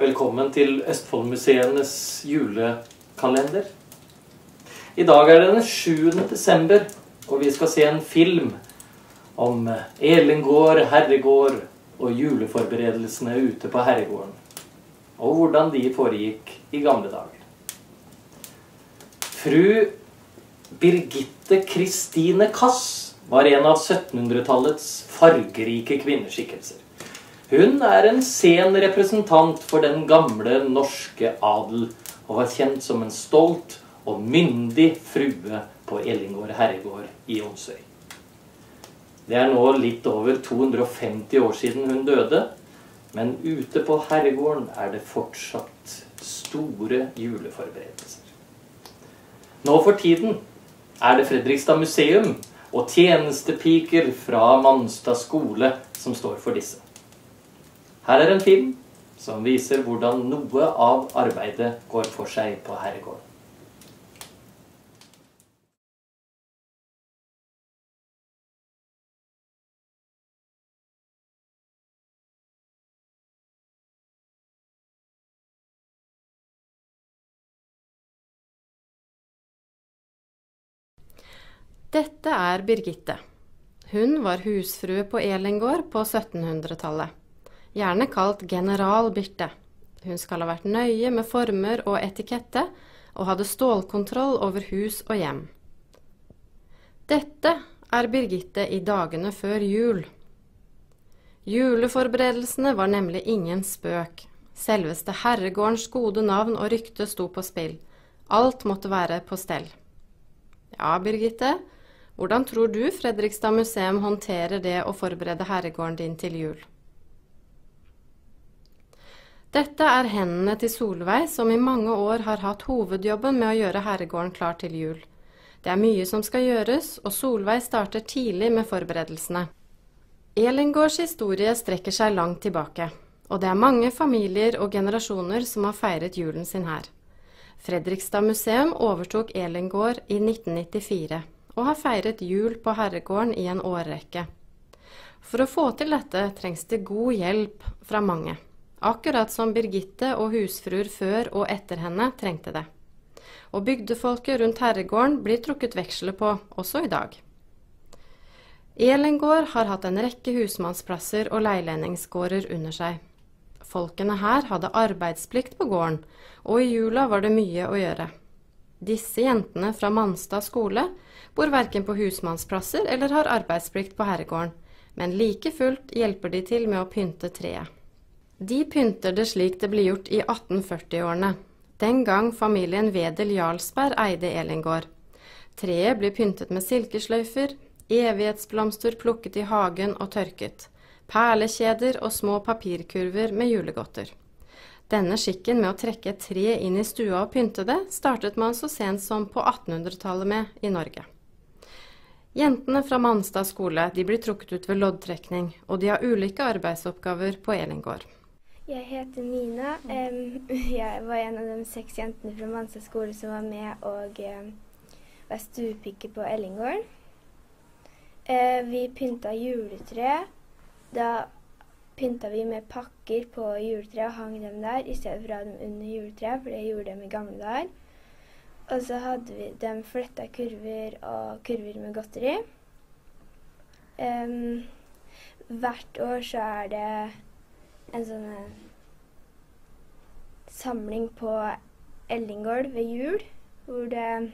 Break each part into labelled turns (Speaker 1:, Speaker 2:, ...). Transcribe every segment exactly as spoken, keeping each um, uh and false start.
Speaker 1: Velkommen til Østfoldmuseenes julekalender. I dag er det den sjuende desember, og vi skal se en film om Elengård herregård og juleforberedelsene ute på herregården, og hvordan de foregikk i gamle dager. Fru Birgitte Kristine Kass var en av syttenhundretallets fargerike kvinneskikkelser. Hun er en sen representant for den gamle norske adel, og var kjent som en stolt og myndig frue på Elengård herregård i Ånsøy. Det er nå litt over to hundre og femti år siden hun døde, men ute på herregården er det fortsatt store juleforberedelser. Nå for tiden er det Fredrikstad museum og tjenestepiker fra Manstad skole som står for disse. Her er en film som viser hvordan noe av arbeidet går for seg på herregården.
Speaker 2: Dette er Birgitte. Hun var husfrue på Elengård på syttenhundretallet. Gjerne kalt General Birte. Hun skal ha vært nøye med former og etikette, og hadde stålkontroll over hus og hjem. Dette er Birgitte i dagene før jul. Juleforberedelsene var nemlig ingen spøk. Selveste herregårdens gode navn og rykte sto på spill. Alt måtte være på stell. Ja, Birgitte, hvordan tror du Fredrikstad museum håndterer det å forberede herregården din til jul? Dette er hendene til Solveig, som i mange år har hatt hovedjobben med å gjøre herregården klar til jul. Det er mye som skal gjøres, og Solveig starter tidlig med forberedelsene. Elengårds historie strekker seg langt tilbake, og det er mange familier og generasjoner som har feiret julen sin her. Fredrikstad museum overtok Elengård i nitten nittifire, og har feiret jul på herregården i en årrekke. For å få til dette trengs det god hjelp fra mange. Akkurat som Birgitte og husfruer før og etter henne trengte det. Og bygdefolket rundt herregården blir trukket veksler på, også i dag. Elengård har hatt en rekke husmannsplasser og leilendingsgårder under seg. Folkene her hadde arbeidsplikt på gården, og i jula var det mye å gjøre. Disse jentene fra Manstad skole bor hverken på husmannsplasser eller har arbeidsplikt på herregården, men like fullt hjelper de til med å pynte treet. De pynter det slik det ble gjort i attenførti-årene, den gang familien Wedel Jarlsberg eide Elengård. Treet blir pyntet med silkesløyfer, evighetsblomster plukket i hagen og tørket, perlekjeder og små papirkurver med julegodter. Denne skikken med å trekke et tre inn i stua og pynte det, startet man så sent som på attenhundretallet med i Norge. Jentene fra Manstad skole de blir trukket ut ved loddtrekning, og de har ulike arbeidsoppgaver på Elengård.
Speaker 3: Jeg heter Nina. Jeg var en av de seks jentene fra Manstad skole som var med og var stuepikke på Elengård. Vi pynta juletre. Da pynta vi med pakker på juletre og hang dem der, i stedet for å ha dem under juletre, for det gjorde dem i gamle dager. Og så hadde vi dem fletta kurver og kurver med godteri. Um, hvert år så er det en sånn samling på Elengård ved jul, hvor det,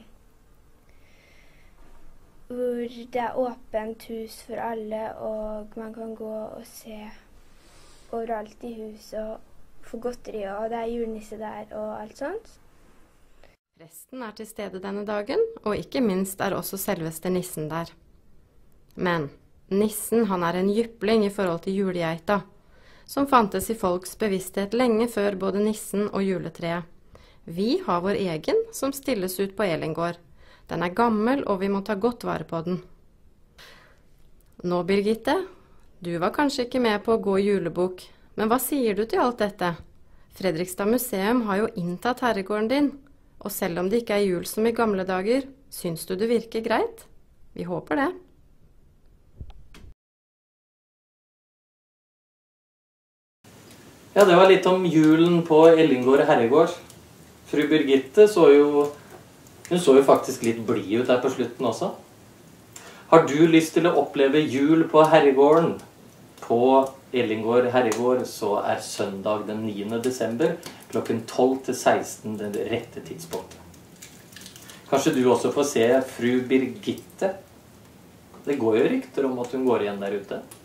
Speaker 3: hvor det er åpent hus for alle, og man kan gå og se overalt i huset og få godteri, og det er julenisse der og alt sånt.
Speaker 2: Presten er til stede denne dagen, og ikke minst er også selveste nissen der. Men nissen han er en jypling i forhold til julegeita, som fantes i folks bevissthet lenge før både nissen og juletreet. Vi har vår egen som stilles ut på Elengård. Den er gammel, og vi må ta godt vare på den. Nå, Birgitte, du var kanskje ikke med på å gå julebok, men hva sier du til alt dette? Fredrikstad museum har jo inntatt herregården din, og selv om det ikke er jul som i gamle dager, syns du det virker greit? Vi håper det.
Speaker 1: Ja, det var litt om julen på Ellingård herregård. Fru Birgitte så jo, hun så jo faktisk litt blid ut her på slutten også. Har du lyst til å oppleve jul på herregården? På Ellingård herregård så er søndag den niende desember klokken tolv til seksten det rette tidspunktet. Kanskje du også får se fru Birgitte? Det går jo rykter om at hun går igjen der ute.